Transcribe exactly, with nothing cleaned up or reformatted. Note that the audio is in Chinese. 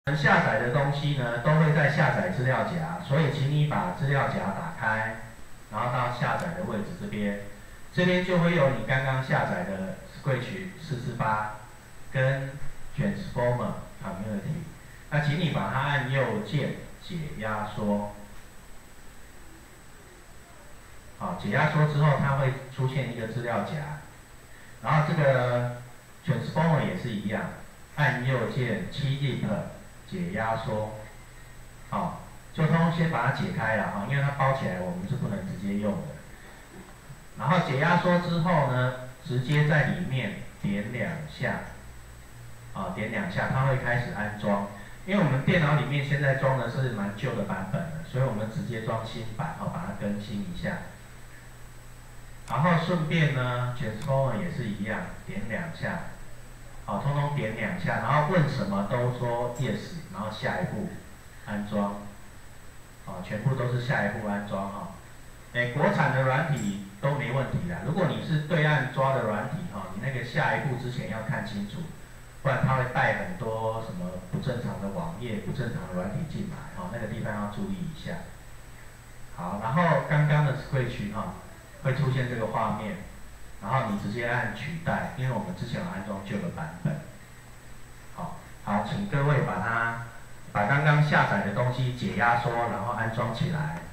下载的东西呢，都会在下载资料夹，所以请你把资料夹打开，然后到下载的位置这边，这边就会有你刚刚下载的 Scratch 四四八跟 Transformer Community。那请你把它按右键解压缩。好，解压缩之后，它会出现一个资料夹，然后这个 Transformer 也是一样，按右键 Zip 解压缩，好，就通通先把它解开了哈，因为它包起来我们是不能直接用的。然后解压缩之后呢，直接在里面点两下，啊，点两下，它会开始安装。因为我们电脑里面现在装的是蛮旧的版本的，所以我们直接装新版，哦，把它更新一下。然后顺便呢 ，Transformer 也是一样，点两下。好，通通点两下，然后问什么都说 yes， 然后下一步安装，好，全部都是下一步安装哈。哎，国产的软体都没问题啦。如果你是对岸抓的软体哈，你那个下一步之前要看清楚，不然它会带很多什么不正常的网页、不正常的软体进来，哈，那个地方要注意一下。好，然后刚刚的 Scratch 哈会出现这个画面。然后你直接按取代，因为我们之前有安装旧的版本。好，好，请各位把它把刚刚下载的东西解压缩，然后安装起来。